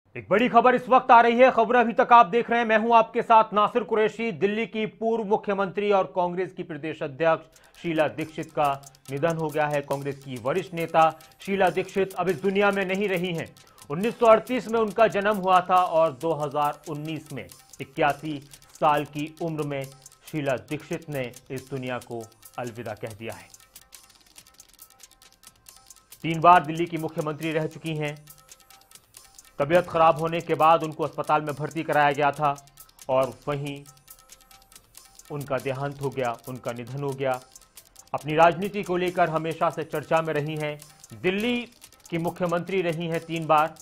एक बड़ी खबर इस वक्त आ रही है। खबर अभी तक आप देख रहे हैं, मैं हूं आपके साथ नासिर कुरैशी। दिल्ली की पूर्व मुख्यमंत्री और कांग्रेस की प्रदेश अध्यक्ष शीला दीक्षित का निधन हो गया है। कांग्रेस की वरिष्ठ नेता शीला दीक्षित अब इस दुनिया में नहीं रही हैं। 1938 में उनका जन्म हुआ था और 2019 में 81 साल की उम्र में शीला दीक्षित ने इस दुनिया को अलविदा कह दिया है। 3 बार दिल्ली की मुख्यमंत्री रह चुकी हैं। तबीयत खराब होने के बाद उनको अस्पताल में भर्ती कराया गया था और वहीं उनका देहांत हो गया, उनका निधन हो गया। अपनी राजनीति को लेकर हमेशा से चर्चा में रही हैं। दिल्ली की मुख्यमंत्री रही हैं 3 बार।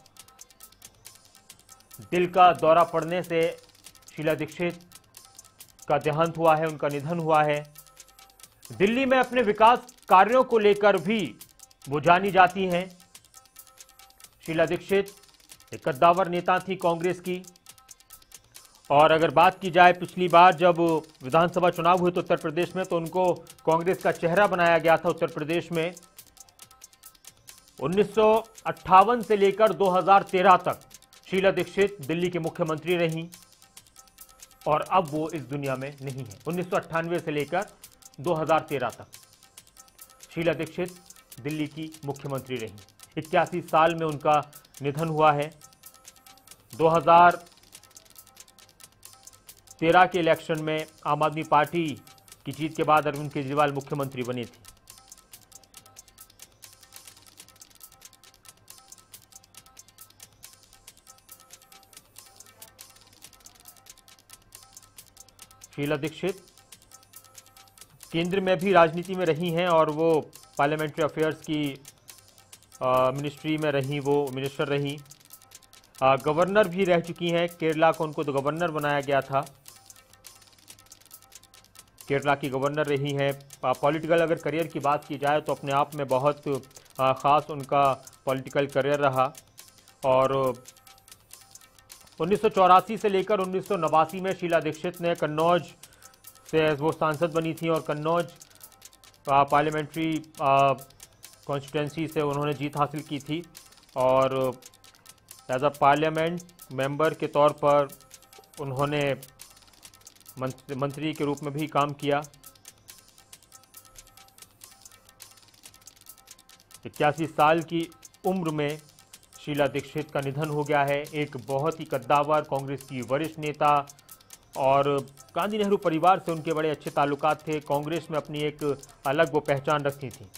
दिल का दौरा पड़ने से शीला दीक्षित का देहांत हुआ है, उनका निधन हुआ है। दिल्ली में अपने विकास कार्यों को लेकर भी वो जानी जाती हैं। शीला दीक्षित एक कद्दावर नेता थी कांग्रेस की। और अगर बात की जाए पिछली बार जब विधानसभा चुनाव हुए तो उत्तर प्रदेश में, तो उनको कांग्रेस का चेहरा बनाया गया था उत्तर प्रदेश में। 1958 से लेकर 2013 तक शीला दीक्षित दिल्ली के मुख्यमंत्री रहीं और अब वो इस दुनिया में नहीं है। 1998 से लेकर 2013 तक शीला दीक्षित दिल्ली की मुख्यमंत्री रहीं। 81 साल में उनका निधन हुआ है। 2013 के इलेक्शन में आम आदमी पार्टी की जीत के बाद अरविंद केजरीवाल मुख्यमंत्री बने थे। शीला दीक्षित केंद्र में भी राजनीति में रही हैं और वो पार्लियामेंट्री अफेयर्स की मिनिस्ट्री में रही, वो मिनिस्टर रही। गवर्नर भी रह चुकी हैं। केरला को उनको तो गवर्नर बनाया गया था, केरला की गवर्नर रही हैं। पॉलिटिकल अगर करियर की बात की जाए तो अपने आप में बहुत ख़ास उनका पॉलिटिकल करियर रहा। और 1984 से लेकर 1989 में शीला दीक्षित ने कन्नौज से वो सांसद बनी थी और कन्नौज पार्लियामेंट्री कॉन्स्टिट्यूंसी से उन्होंने जीत हासिल की थी और एज अ पार्लियामेंट मेंबर के तौर पर उन्होंने मंत्री के रूप में भी काम किया। 81 साल की उम्र में शीला दीक्षित का निधन हो गया है। एक बहुत ही कद्दावर कांग्रेस की वरिष्ठ नेता और गांधी नेहरू परिवार से उनके बड़े अच्छे ताल्लुकात थे। कांग्रेस में अपनी एक अलग वो पहचान रखती थी।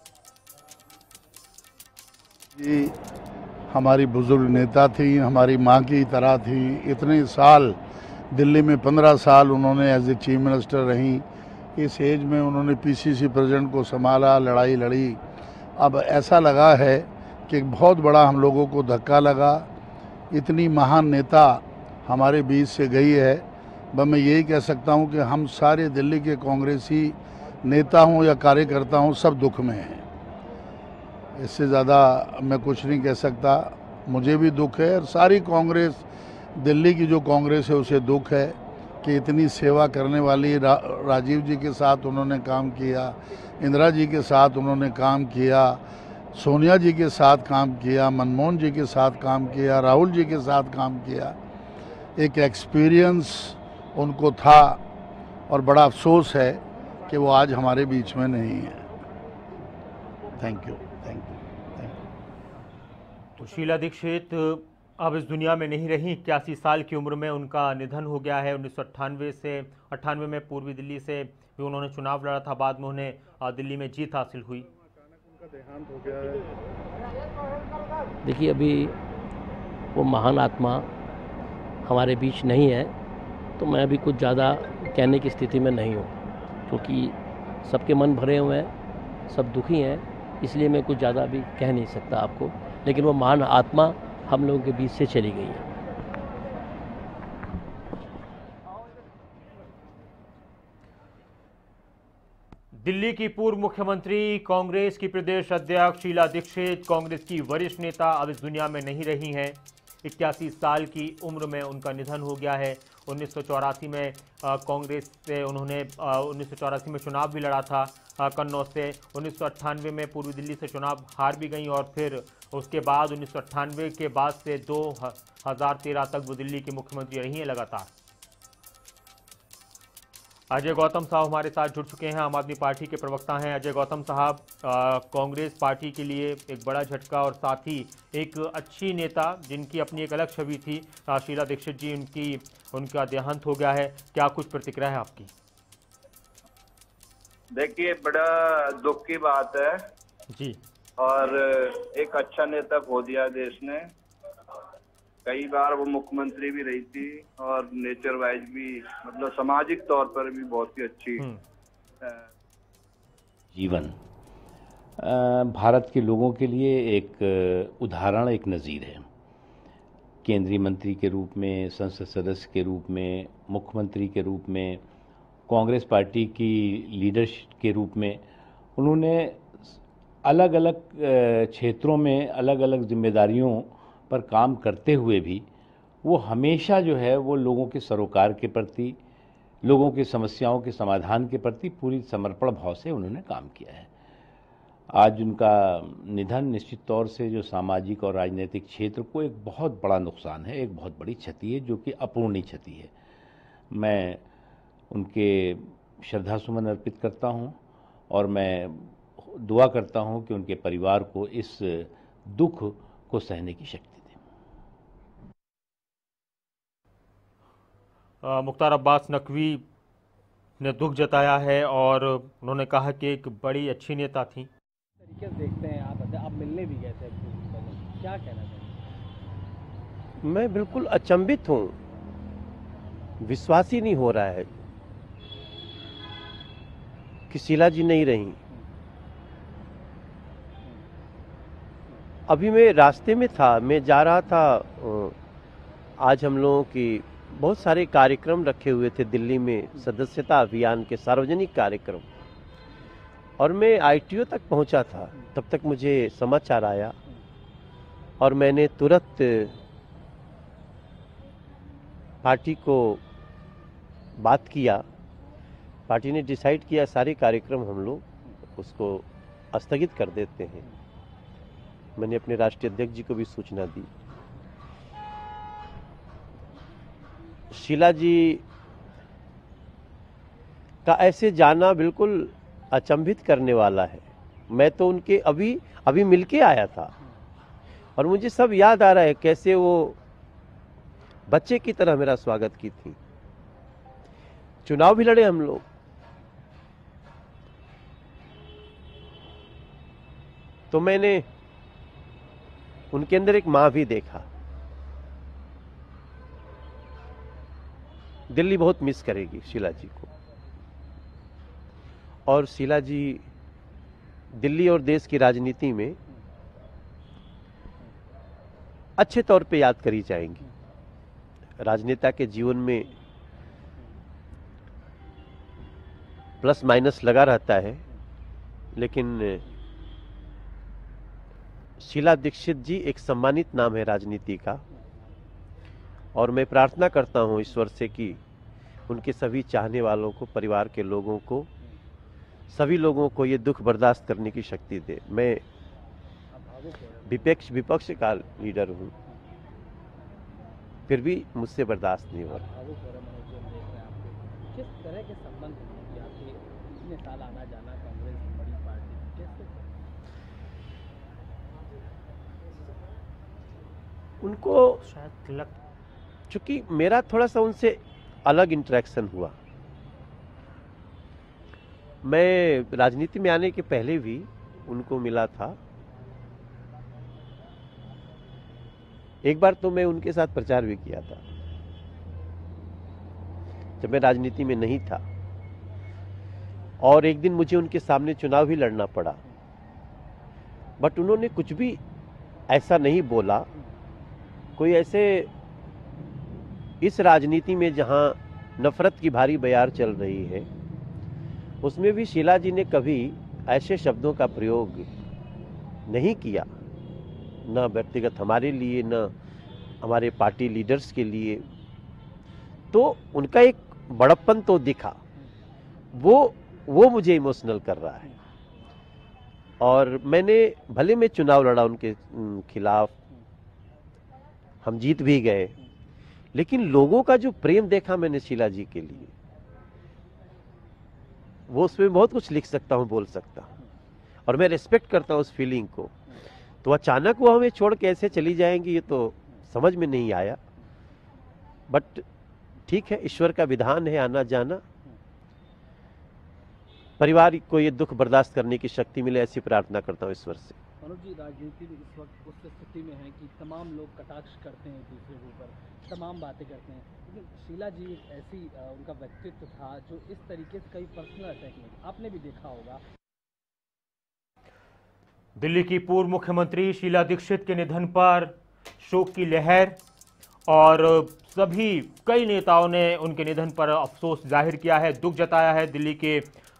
ये हमारी बुजुर्ग नेता थी, हमारी माँ की तरह थी। इतने साल दिल्ली में 15 साल उन्होंने एज ए चीफ मिनिस्टर रहीं। इस एज में उन्होंने पीसीसी प्रेसिडेंट को संभाला, लड़ाई लड़ी। अब ऐसा लगा है कि बहुत बड़ा हम लोगों को धक्का लगा। इतनी महान नेता हमारे बीच से गई है। बस मैं यही कह सकता हूँ कि हम सारे दिल्ली के कांग्रेसी नेता हों या कार्यकर्ता हों, सब दुख में हैं। इससे ज़्यादा मैं कुछ नहीं कह सकता। मुझे भी दुख है और सारी कांग्रेस, दिल्ली की जो कांग्रेस है उसे दुख है कि इतनी सेवा करने वाली राजीव जी के साथ उन्होंने काम किया, इंदिरा जी के साथ उन्होंने काम किया, सोनिया जी के साथ काम किया, मनमोहन जी के साथ काम किया, राहुल जी के साथ काम किया। एक एक्सपीरियंस उनको था और बड़ा अफसोस है कि वो आज हमारे बीच में नहीं है। Thank you. तो शीला दीक्षित अब इस दुनिया में नहीं रही। 81 साल की उम्र में उनका निधन हो गया है। 1998 से 98 में पूर्वी दिल्ली से भी उन्होंने चुनाव लड़ा था। बाद में उन्हें दिल्ली में जीत हासिल हुई। उनका देहांत हो गया है। देखिए, अभी वो महान आत्मा हमारे बीच नहीं है तो मैं अभी कुछ ज़्यादा कहने की स्थिति में नहीं हूँ, क्योंकि सबके मन भरे हुए हैं, सब दुखी हैं। इसलिए मैं कुछ ज़्यादा अभी कह नहीं सकता आपको, लेकिन वो महान आत्मा हम लोगों के बीच से चली गई है। दिल्ली की पूर्व मुख्यमंत्री, कांग्रेस की प्रदेश अध्यक्ष शीला दीक्षित, कांग्रेस की वरिष्ठ नेता अब इस दुनिया में नहीं रही हैं। 81 साल की उम्र में उनका निधन हो गया है। 1984 में कांग्रेस से उन्होंने 1984 में चुनाव भी लड़ा था कन्नौज से। 1998 में पूर्वी दिल्ली से चुनाव हार भी गई और फिर उसके बाद 1998 के बाद से 2013 तक वो दिल्ली की मुख्यमंत्री रही हैं लगातार। अजय गौतम साहब हमारे साथ जुड़ चुके हैं, आम आदमी पार्टी के प्रवक्ता हैं। अजय गौतम साहब, कांग्रेस पार्टी के लिए एक बड़ा झटका और साथ ही एक अच्छी नेता जिनकी अपनी एक अलग छवि थी, शीला दीक्षित जी, उनका देहांत हो गया है। क्या कुछ प्रतिक्रिया है आपकी? देखिए, बड़ा दुख की बात है जी, और एक अच्छा नेता खो दिया देश ने। कई बार वो मुख्यमंत्री भी रही थी और नेचर वाइज भी, मतलब सामाजिक तौर पर भी बहुत ही अच्छी जीवन भारत के लोगों के लिए एक उदाहरण, एक नज़ीर है। केंद्रीय मंत्री के रूप में, संसद सदस्य के रूप में, मुख्यमंत्री के रूप में, कांग्रेस पार्टी की लीडरशिप के रूप में उन्होंने अलग अलग क्षेत्रों में अलग अलग जिम्मेदारियों पर काम करते हुए भी वो हमेशा जो है वो लोगों के सरोकार के प्रति, लोगों की समस्याओं के समाधान के प्रति पूरी समर्पण भाव से उन्होंने काम किया है। आज उनका निधन निश्चित तौर से जो सामाजिक और राजनीतिक क्षेत्र को एक बहुत बड़ा नुकसान है, एक बहुत बड़ी क्षति है, जो कि अपूर्णीय क्षति है। मैं उनके श्रद्धासुमन अर्पित करता हूं और मैं दुआ करता हूं कि उनके परिवार को इस दुख को सहने की शक्ति दें। मुख्तार अब्बास नकवी ने दुख जताया है और उन्होंने कहा कि एक बड़ी अच्छी नेता थी। तरीके से देखते हैं आप मिलने भी गए थे, क्या कहना चाहेंगे? मैं बिल्कुल अचंभित हूँ, विश्वास ही नहीं हो रहा है कि शीला जी नहीं रही। अभी मैं रास्ते में था, मैं जा रहा था, आज हम लोगों की बहुत सारे कार्यक्रम रखे हुए थे दिल्ली में, सदस्यता अभियान के सार्वजनिक कार्यक्रम, और मैं आईटीओ तक पहुंचा था। तब तक मुझे समाचार आया और मैंने तुरंत पार्टी को बात किया। पार्टी ने डिसाइड किया सारे कार्यक्रम हम लोग उसको स्थगित कर देते हैं। मैंने अपने राष्ट्रीय अध्यक्ष जी को भी सूचना दी। शीला जी का ऐसे जाना बिल्कुल अचंभित करने वाला है। मैं तो उनके अभी मिलके आया था और मुझे सब याद आ रहा है कैसे वो बच्चे की तरह मेरा स्वागत की थी। चुनाव भी लड़े हम लोग। तो मैंने उनके अंदर एक मां भी देखा। दिल्ली बहुत मिस करेगी शीला जी को, और शीला जी दिल्ली और देश की राजनीति में अच्छे तौर पे याद करी जाएंगी। राजनेता के जीवन में प्लस माइनस लगा रहता है, लेकिन शीला दीक्षित जी एक सम्मानित नाम है राजनीति का, और मैं प्रार्थना करता हूं ईश्वर से कि उनके सभी चाहने वालों को, परिवार के लोगों को, सभी लोगों को ये दुख बर्दाश्त करने की शक्ति दे। मैं विपक्ष का लीडर हूं, फिर भी मुझसे बर्दाश्त नहीं हो रहा। किस तरह के संबंध हैं आपके? इतने साल आना जाना, कांग्रेस बड़ी पार्टी, कैसे? उनको शायद चूंकि मेरा थोड़ा सा उनसे अलग इंटरेक्शन हुआ। मैं राजनीति में आने के पहले भी उनको मिला था। एक बार तो मैं उनके साथ प्रचार भी किया था जब मैं राजनीति में नहीं था, और एक दिन मुझे उनके सामने चुनाव भी लड़ना पड़ा, बट उन्होंने कुछ भी ऐसा नहीं बोला। कोई ऐसे इस राजनीति में जहां नफरत की भारी बयार चल रही है, उसमें भी शीला जी ने कभी ऐसे शब्दों का प्रयोग नहीं किया, न व्यक्तिगत हमारे लिए, न हमारे पार्टी लीडर्स के लिए। तो उनका एक बड़प्पन तो दिखा, वो मुझे इमोशनल कर रहा है। और मैंने भले मैं चुनाव लड़ा उनके खिलाफ, हम जीत भी गए, लेकिन लोगों का जो प्रेम देखा मैंने शीला जी के लिए, वो उसमें बहुत कुछ लिख सकता हूँ, बोल सकता हूँ, और मैं रिस्पेक्ट करता हूँ उस फीलिंग को। तो अचानक वो हमें छोड़ के ऐसे चली जाएंगी, ये तो समझ में नहीं आया। बट ठीक है, ईश्वर का विधान है आना जाना। परिवार को ये दुख बर्दाश्त करने की शक्ति मिले, ऐसी प्रार्थना करता हूँ ईश्वर से। मनोज जी, राजनीति में इस वक्त उस स्थिति में है कि तमाम लोग कटाक्ष करते हैं, दूसरे के ऊपर तमाम बातें करते हैं, लेकिन शीला जी एक ऐसी उनका व्यक्तित्व था जो इस तरीके से कई पर्सनल अटैक में, आपने भी देखा होगा। दिल्ली की पूर्व मुख्यमंत्री शीला दीक्षित के निधन पर शोक की लहर, और सभी कई नेताओं ने उनके निधन पर अफसोस जाहिर किया है, दुख जताया है। दिल्ली के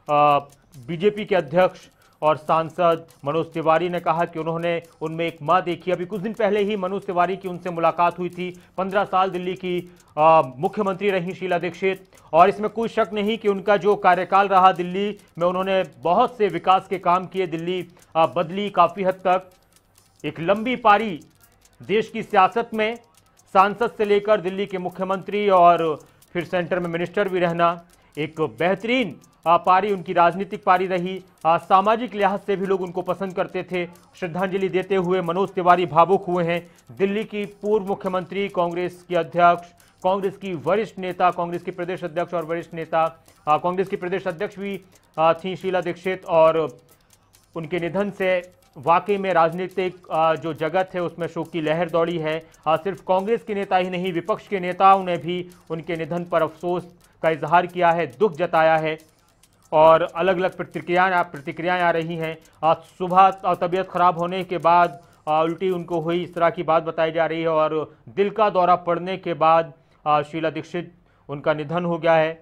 बीजेपी के अध्यक्ष और सांसद मनोज तिवारी ने कहा कि उन्होंने उनमें एक मां देखी। अभी कुछ दिन पहले ही मनोज तिवारी की उनसे मुलाकात हुई थी। 15 साल दिल्ली की मुख्यमंत्री रही शीला दीक्षित, और इसमें कोई शक नहीं कि उनका जो कार्यकाल रहा दिल्ली में, उन्होंने बहुत से विकास के काम किए। दिल्ली बदली काफी हद तक। एक लंबी पारी देश की सियासत में, सांसद से लेकर दिल्ली के मुख्यमंत्री और फिर सेंटर में मिनिस्टर भी रहना, एक बेहतरीन पारी उनकी राजनीतिक पारी रही। सामाजिक लिहाज से भी लोग उनको पसंद करते थे। श्रद्धांजलि देते हुए मनोज तिवारी भावुक हुए हैं। दिल्ली की पूर्व मुख्यमंत्री, कांग्रेस की अध्यक्ष, कांग्रेस की वरिष्ठ नेता, कांग्रेस की प्रदेश अध्यक्ष और वरिष्ठ नेता, कांग्रेस की प्रदेश अध्यक्ष भी थी शीला दीक्षित, और उनके निधन से वाकई में राजनीतिक जो जगत है उसमें शोक की लहर दौड़ी है। सिर्फ कांग्रेस के नेता ही नहीं, विपक्ष के नेताओं ने भी उनके निधन पर अफसोस का इजहार किया है, दुख जताया है, और अलग अलग प्रतिक्रियाएं आ रही हैं। आज सुबह तबीयत खराब होने के बाद उल्टी उनको हुई, इस तरह की बात बताई जा रही है, और दिल का दौरा पड़ने के बाद शीला दीक्षित उनका निधन हो गया है।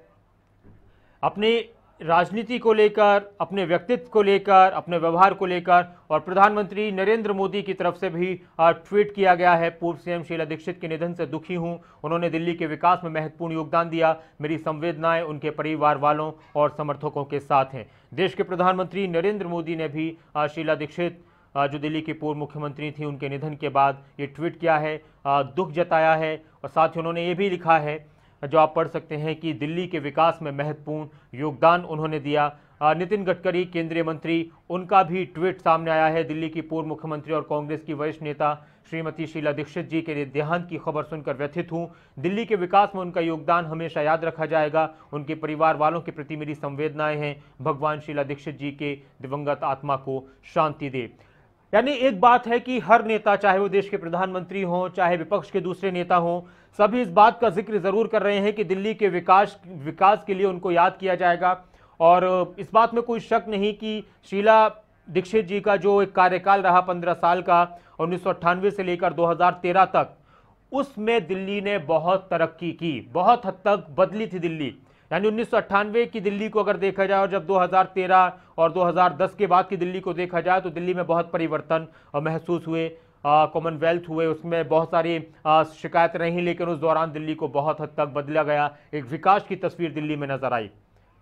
अपनी राजनीति को लेकर, अपने व्यक्तित्व को लेकर, अपने व्यवहार को लेकर, और प्रधानमंत्री नरेंद्र मोदी की तरफ से भी ट्वीट किया गया है, पूर्व सीएम शीला दीक्षित के निधन से दुखी हूं, उन्होंने दिल्ली के विकास में महत्वपूर्ण योगदान दिया, मेरी संवेदनाएं उनके परिवार वालों और समर्थकों के साथ हैं। देश के प्रधानमंत्री नरेंद्र मोदी ने भी शीला दीक्षित जो दिल्ली की पूर्व मुख्यमंत्री थी, उनके निधन के बाद ये ट्वीट किया है, दुख जताया है, और साथ ही उन्होंने ये भी लिखा है जो आप पढ़ सकते हैं कि दिल्ली के विकास में महत्वपूर्ण योगदान उन्होंने दिया। नितिन गडकरी केंद्रीय मंत्री, उनका भी ट्वीट सामने आया है। दिल्ली की पूर्व मुख्यमंत्री और कांग्रेस की वरिष्ठ नेता श्रीमती शीला दीक्षित जी के देहांत की खबर सुनकर व्यथित हूं। दिल्ली के विकास में उनका योगदान हमेशा याद रखा जाएगा। उनके परिवार वालों के प्रति मेरी संवेदनाएं हैं। भगवान शीला दीक्षित जी के दिवंगत आत्मा को शांति दे। यानी एक बात है कि हर नेता, चाहे वो देश के प्रधानमंत्री हों, चाहे विपक्ष के दूसरे नेता हों, सभी इस बात का जिक्र जरूर कर रहे हैं कि दिल्ली के विकास के लिए उनको याद किया जाएगा। और इस बात में कोई शक नहीं कि शीला दीक्षित जी का जो एक कार्यकाल रहा 15 साल का, 1998 से लेकर 2013 तक, उसमें दिल्ली ने बहुत तरक्की की, बहुत हद तक बदली थी दिल्ली। यानी 1998 की दिल्ली को अगर देखा जाए और जब 2013 और 2010 के बाद की दिल्ली को देखा जाए तो दिल्ली में बहुत परिवर्तन महसूस हुए। कॉमनवेल्थ हुए, उसमें बहुत सारी शिकायतें रहीं, लेकिन उस दौरान दिल्ली को बहुत हद तक बदला गया। एक विकास की तस्वीर दिल्ली में नजर आई।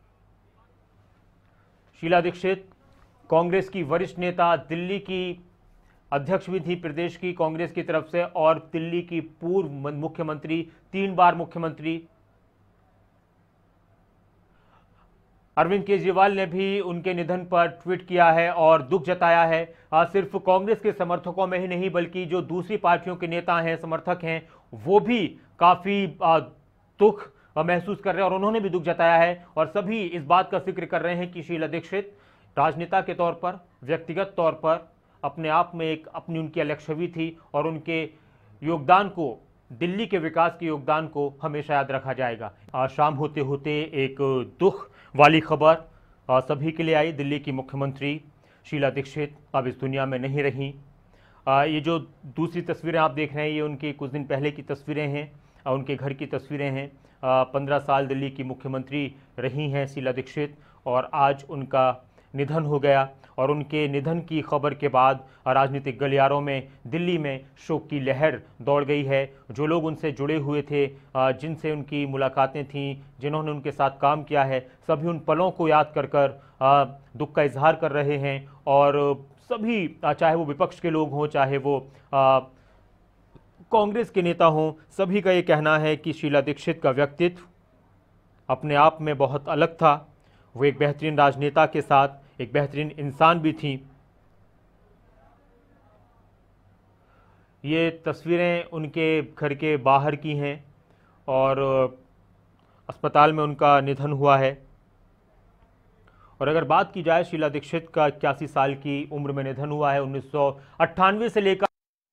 शीला दीक्षित कांग्रेस की वरिष्ठ नेता, दिल्ली की अध्यक्ष भी थी प्रदेश की कांग्रेस की तरफ से, और दिल्ली की पूर्व मुख्यमंत्री, 3 बार मुख्यमंत्री। अरविंद केजरीवाल ने भी उनके निधन पर ट्वीट किया है और दुख जताया है। सिर्फ कांग्रेस के समर्थकों में ही नहीं, बल्कि जो दूसरी पार्टियों के नेता हैं, समर्थक हैं, वो भी काफी दुख महसूस कर रहे हैं और उन्होंने भी दुख जताया है। और सभी इस बात का जिक्र कर रहे हैं कि शीला दीक्षित राजनेता के तौर पर, व्यक्तिगत तौर पर अपने आप में एक अपनी उनकी अलग छवि थी, और उनके योगदान को, दिल्ली के विकास के योगदान को हमेशा याद रखा जाएगा। शाम होते होते एक दुख वाली खबर सभी के लिए आई। दिल्ली की मुख्यमंत्री शीला दीक्षित अब इस दुनिया में नहीं रही। ये जो दूसरी तस्वीरें आप देख रहे हैं, ये उनकी कुछ दिन पहले की तस्वीरें हैं, उनके घर की तस्वीरें हैं। 15 साल दिल्ली की मुख्यमंत्री रही हैं शीला दीक्षित, और आज उनका निधन हो गया और उनके निधन की खबर के बाद राजनीतिक गलियारों में दिल्ली में शोक की लहर दौड़ गई है। जो लोग उनसे जुड़े हुए थे, जिनसे उनकी मुलाकातें थीं, जिन्होंने उनके साथ काम किया है, सभी उन पलों को याद कर दुख का इजहार कर रहे हैं। और सभी, चाहे वो विपक्ष के लोग हों, चाहे वो कांग्रेस के नेता हों, सभी का ये कहना है कि शीला दीक्षित का व्यक्तित्व अपने आप में बहुत अलग था। वो एक बेहतरीन राजनेता के साथ एक बेहतरीन इंसान भी थी। ये तस्वीरें उनके घर के बाहर की हैं और अस्पताल में उनका निधन हुआ है। और अगर बात की जाए, शीला दीक्षित का 81 साल की उम्र में निधन हुआ है। 1998 से लेकर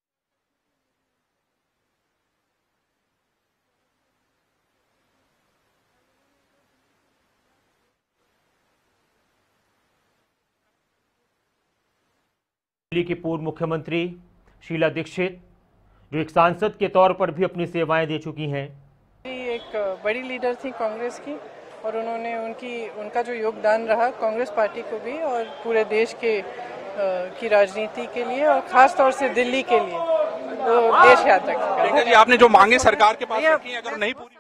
दिल्ली की पूर्व मुख्यमंत्री शीला दीक्षित, जो एक सांसद के तौर पर भी अपनी सेवाएं दे चुकी हैं। एक बड़ी लीडर थी कांग्रेस की और उन्होंने उनका जो योगदान रहा कांग्रेस पार्टी को भी और पूरे देश की राजनीति के लिए और खास तौर से दिल्ली के लिए वो देश याद रखेगा। जी, आपने जो मांगे सरकार के पास रखी हैं, अगर नहीं पूरी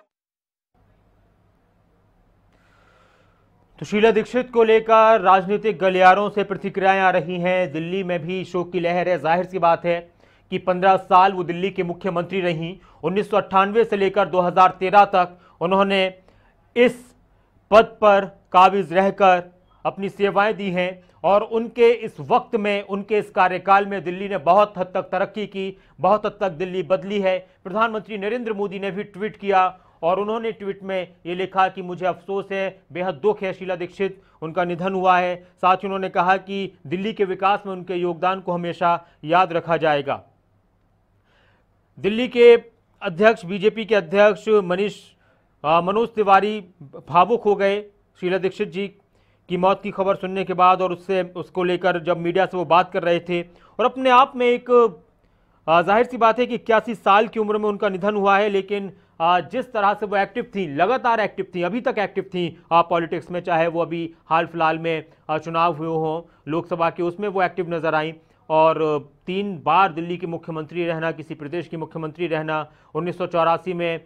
तो शीला दीक्षित को लेकर राजनीतिक गलियारों से प्रतिक्रियाएं आ रही हैं। दिल्ली में भी शोक की लहर है। जाहिर सी बात है कि 15 साल वो दिल्ली के मुख्यमंत्री रहीं। 1998 से लेकर 2013 तक उन्होंने इस पद पर काबिज रहकर अपनी सेवाएं दी हैं और उनके इस वक्त में, उनके इस कार्यकाल में दिल्ली ने बहुत हद तक तरक्की की, बहुत हद तक दिल्ली बदली है। प्रधानमंत्री नरेंद्र मोदी ने भी ट्वीट किया और उन्होंने ट्वीट में ये लिखा कि मुझे अफसोस है, बेहद दुख है, शीला दीक्षित उनका निधन हुआ है। साथ ही उन्होंने कहा कि दिल्ली के विकास में उनके योगदान को हमेशा याद रखा जाएगा। दिल्ली के अध्यक्ष, बीजेपी के अध्यक्ष मनोज तिवारी भावुक हो गए शीला दीक्षित जी की मौत की खबर सुनने के बाद और उसको लेकर जब मीडिया से वो बात कर रहे थे। और अपने आप में एक जाहिर सी बात है कि 81 साल की उम्र में उनका निधन हुआ है, लेकिन जिस तरह से वो एक्टिव थी, लगातार एक्टिव थी, अभी तक एक्टिव थी पॉलिटिक्स में, चाहे वो अभी हाल फिलहाल में चुनाव हुए हों लोकसभा के, उसमें वो एक्टिव नजर आई। और 3 बार दिल्ली की मुख्यमंत्री रहना, किसी प्रदेश की मुख्यमंत्री रहना। 1984 में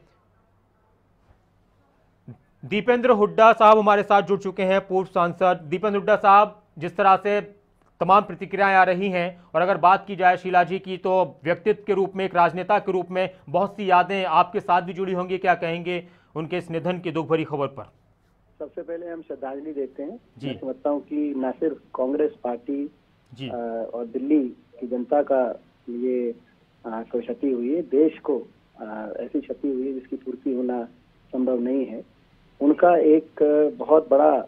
दीपेंद्र हुड्डा साहब हमारे साथ जुड़ चुके हैं, पूर्व सांसद दीपेंद्र हुड्डा साहब। जिस तरह से तमाम प्रतिक्रियाएं आ रही हैं और अगर बात की जाए शीला जी की, तो व्यक्तित्व के रूप में, एक राजनेता के रूप में बहुत सी यादें आपके साथ भी जुड़ी होंगी। क्या कहेंगे उनके इस निधन की दुख भरी खबर पर? सबसे पहले हम श्रद्धांजलि देते हैं। मैं समझता हूँ कि न सिर्फ कांग्रेस पार्टी और दिल्ली की जनता का ये कोई क्षति हुई है, देश को ऐसी क्षति हुई है जिसकी पूर्ति होना संभव नहीं है। उनका एक बहुत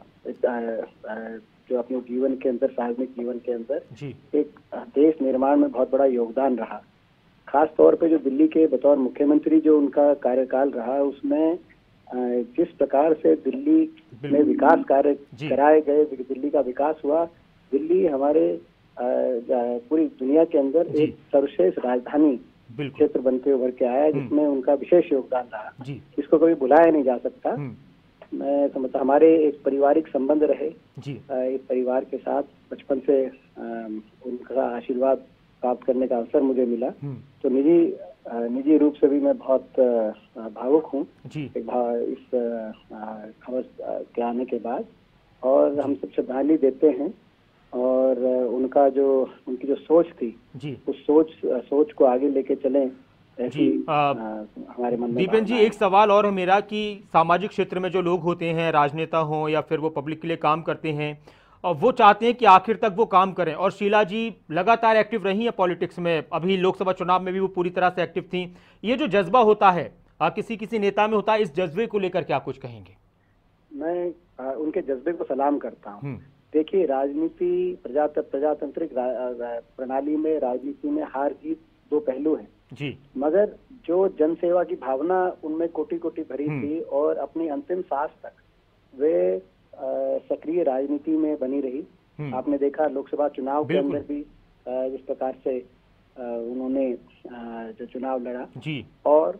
बड़ा जो अपने जीवन के अंदर, सार्वजनिक जीवन के अंदर एक देश निर्माण में बहुत बड़ा योगदान रहा। खास तौर पे जो दिल्ली के बतौर मुख्यमंत्री जो उनका कार्यकाल रहा, उसमें जिस प्रकार से दिल्ली में विकास कार्य कराए गए, दिल्ली का विकास हुआ, दिल्ली हमारे पूरी दुनिया के अंदर एक सर्वश्रेष्ठ राजधानी क्षेत्र बनते उभर के आया, जिसमें उनका विशेष योगदान रहा। इसको कभी भुलाया नहीं जा सकता। मैं समझता हमारे एक पारिवारिक संबंध रहे, इस परिवार के साथ बचपन से उनका आशीर्वाद प्राप्त करने का अवसर मुझे मिला, तो निजी रूप से भी मैं बहुत भावुक हूँ इस खबर के आने के बाद। और हम सब श्रद्धांजलि देते हैं और उनकी जो सोच थी, उस सोच को आगे लेके चलें, हमारे मन में। दीपेन जी, एक सवाल और है मेरा कि सामाजिक क्षेत्र में जो लोग होते हैं, राजनेता हों या फिर वो पब्लिक के लिए काम करते हैं, और वो चाहते हैं कि आखिर तक वो काम करें, और शीला जी लगातार एक्टिव रही हैं पॉलिटिक्स में, अभी लोकसभा चुनाव में भी वो पूरी तरह से एक्टिव थी। ये जो जज्बा होता है किसी नेता में होता है, इस जज्बे को लेकर क्या कुछ कहेंगे? मैं उनके जज्बे को सलाम करता हूँ। देखिए, राजनीति, प्रजातांत्रिक प्रणाली में, राजनीति में हार जीत दो पहलू हैं जी, मगर जो जनसेवा की भावना उनमें कोटि कोटि भरी थी और अपनी अंतिम सांस तक वे सक्रिय राजनीति में बनी रही। आपने देखा लोकसभा चुनाव के अंदर भी जिस प्रकार से उन्होंने जो चुनाव लड़ा जी, और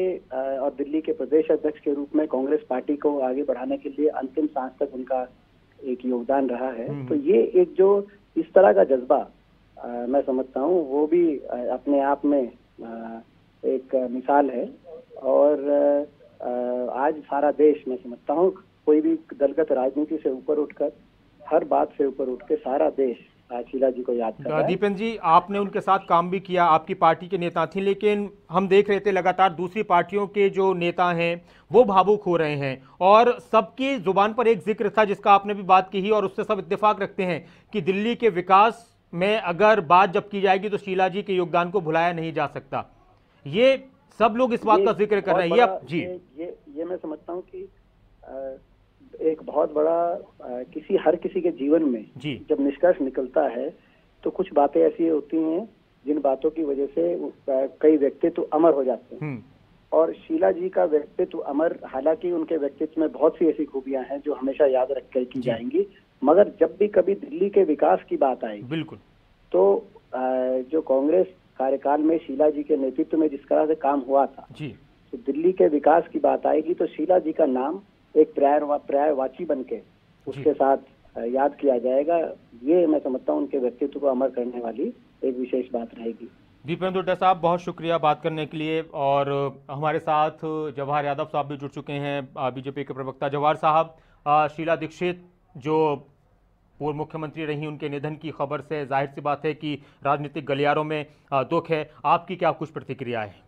दिल्ली के प्रदेश अध्यक्ष के रूप में कांग्रेस पार्टी को आगे बढ़ाने के लिए अंतिम सांस तक उनका एक योगदान रहा है। तो ये एक जो इस तरह का जज्बा मैं समझता हूँ वो भी अपने आप में एक मिसाल है। और आज सारा देश, मैं समझता हूँ, कोई भी दलगत राजनीति से ऊपर उठकर, हर बात से ऊपर उठ के सारा देश शीला जी को याद कर रहा है। दीपेन जी, आपने उनके साथ काम भी किया, आपकी पार्टी के नेता थी, लेकिन हम देख रहे थे लगातार दूसरी पार्टियों के जो नेता हैं वो भावुक हो रहे हैं और सबकी जुबान पर एक जिक्र था जिसका आपने भी बात की ही और उससे सब इत्तेफाक रखते हैं कि दिल्ली के विकास में अगर बात जब की जाएगी तो शीला जी के योगदान को भुलाया नहीं जा सकता। ये सब लोग इस बात का जिक्र कर रहे हैं। ये मैं समझता हूँ कि एक बहुत बड़ा हर किसी के जीवन में जब निष्कर्ष निकलता है तो कुछ बातें ऐसी होती हैं जिन बातों की वजह से कई व्यक्तित्व अमर हो जाते हैं। और शीला जी का व्यक्तित्व अमर, हालांकि उनके व्यक्तित्व में बहुत सी ऐसी खूबियां हैं जो हमेशा याद रख कर की जाएंगी, मगर जब भी कभी दिल्ली के विकास की बात आएगी बिल्कुल तो जो कांग्रेस कार्यकाल में शीला जी के नेतृत्व में जिस तरह से काम हुआ था, तो दिल्ली के विकास की बात आएगी तो शीला जी का नाम एक पर्यायवाची बन के उसके साथ याद किया जाएगा। ये मैं समझता हूँ उनके व्यक्तित्व को अमर करने वाली एक विशेष बात रहेगी। दीपेंद्र हुड्डा साहब, बहुत शुक्रिया बात करने के लिए। और हमारे साथ जवाहर यादव साहब भी जुड़ चुके हैं, बीजेपी के प्रवक्ता। जवाहर साहब, शीला दीक्षित जो पूर्व मुख्यमंत्री रही, उनके निधन की खबर से जाहिर सी बात है कि राजनीतिक गलियारों में दुख है। आपकी क्या कुछ प्रतिक्रिया है?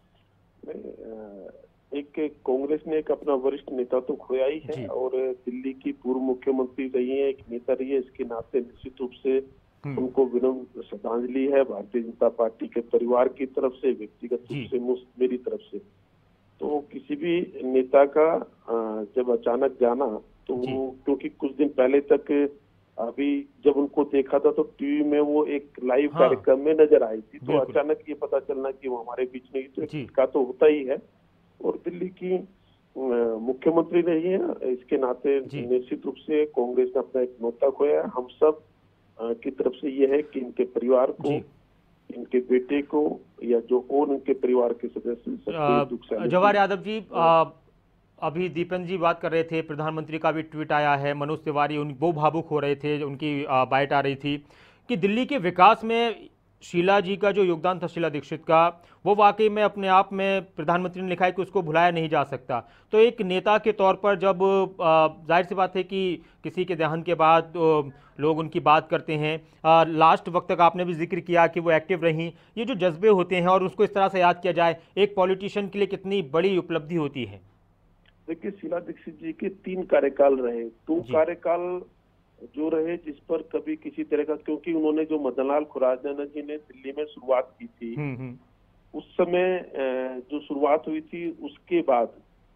एक कांग्रेस ने एक अपना वरिष्ठ नेता तो खोया ही है और दिल्ली की पूर्व मुख्यमंत्री रही है, एक नेता रही है, इसके नाते निश्चित रूप से उनको विनम्र श्रद्धांजलि है भारतीय जनता पार्टी के परिवार की तरफ से, व्यक्तिगत रूप से मेरी तरफ से। तो किसी भी नेता का जब अचानक जाना तो क्योंकि कुछ दिन पहले तक अभी जब उनको देखा था तो टीवी में वो एक लाइव कार्यक्रम में नजर आई थी, तो अचानक ये पता चलना कि वो हमारे बीच नहीं, तो इसका तो होता ही है। और दिल्ली की मुख्यमंत्री रही है, इसके नाते निश्चित रूप से कांग्रेस ने अपना एक नेता खोया। हम सब की तरफ से ये है कि इनके परिवार को, इनके बेटे को या जो और इनके परिवार के सदस्य। जवाहर यादव जी, अभी दीपेन जी बात कर रहे थे, प्रधानमंत्री का भी ट्वीट आया है, मनोज तिवारी वो भावुक हो रहे थे, उनकी बाइट आ रही थी कि दिल्ली के विकास में शीला जी का जो योगदान था, शीला दीक्षित का, वो वाकई में अपने आप में प्रधानमंत्री ने लिखा है कि उसको भुलाया नहीं जा सकता। तो एक नेता के तौर पर जब जाहिर सी बात है कि किसी के देहांत के बाद लोग उनकी बात करते हैं, लास्ट वक्त तक आपने भी जिक्र किया कि वो एक्टिव रहीं, ये जो जज्बे होते हैं और उसको इस तरह से याद किया जाए, एक पॉलिटिशियन के लिए कितनी बड़ी उपलब्धि होती है। देखिए, शीला दीक्षित जी के 3 कार्यकाल रहे, 2 कार्यकाल जो रहे जिस पर कभी किसी तरह का, क्योंकि उन्होंने जो मदनलाल खुराना जी ने दिल्ली में शुरुआत की थी, उस समय जो शुरुआत हुई थी उसके बाद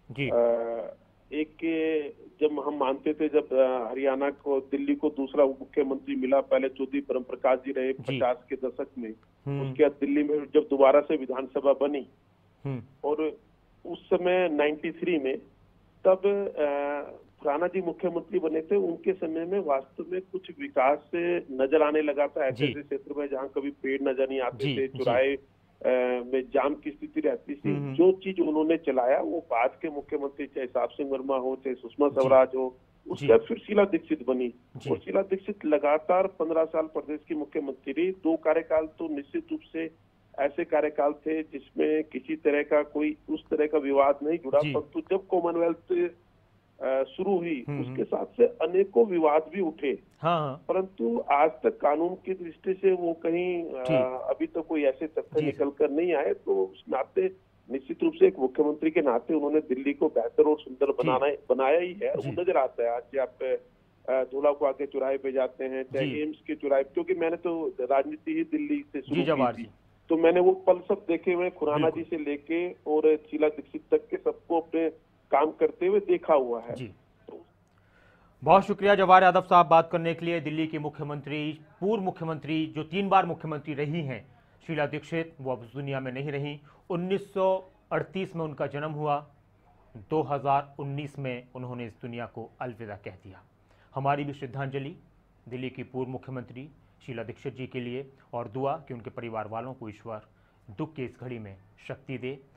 एक जब हम मानते थे, जब हरियाणा को, दिल्ली को दूसरा मुख्यमंत्री मिला, पहले चौधरी ब्रह्म प्रकाश जी रहे 50 के दशक में, उसके बाद दिल्ली में जब दोबारा से विधानसभा बनी और उस समय 93 में तब खुराना जी मुख्यमंत्री बने थे, उनके समय में वास्तव में कुछ विकास से नजर आने लगा था ऐसे क्षेत्र में जहाँ कभी पेड़ नजर नहीं आते थे, चौराहे में जाम की स्थिति रहती थी। जो चीज उन्होंने चलाया वो बाद के मुख्यमंत्री, चाहे साहब सिंह वर्मा हो, चाहे सुषमा स्वराज हो, उसके बाद फिर शीला दीक्षित बनी और शीला दीक्षित लगातार 15 साल प्रदेश की मुख्यमंत्री रही। 2 कार्यकाल तो निश्चित रूप से ऐसे कार्यकाल थे जिसमें किसी तरह का कोई उस तरह का विवाद नहीं जुड़ा, परंतु जब कॉमनवेल्थ शुरू हुई उसके साथ से अनेकों विवाद भी उठे, परंतु आज तक कानून की दृष्टि से वो कहीं अभी तक कोई ऐसे तथ्य निकल कर नहीं आए। तो उस नाते निश्चित रूप से एक मुख्यमंत्री के नाते उन्होंने दिल्ली को बेहतर और सुंदर बनाया ही है। वो नजर आता है आज आप धोला को आके चौराहे पे जाते हैं, चाहे एम्स के चौराहे, क्योंकि मैंने तो राजनीति ही दिल्ली से शुरू की थी, तो मैंने वो पल सब देखे हुए, खुराना जी से लेके और शीला दीक्षित तक के सबको अपने काम करते हुए देखा हुआ है। बहुत शुक्रिया जवाहर यादव साहब बात करने के लिए। दिल्ली की मुख्यमंत्री, पूर्व मुख्यमंत्री जो 3 बार मुख्यमंत्री रही हैं, शीला दीक्षित, वो अब दुनिया में नहीं रही। 1938 में उनका जन्म हुआ, 2019 में उन्होंने इस दुनिया को अलविदा कह दिया। हमारी भी श्रद्धांजलि दिल्ली की पूर्व मुख्यमंत्री शीला दीक्षित जी के लिए और दुआ कि उनके परिवार वालों को ईश्वर दुख की इस घड़ी में शक्ति दे।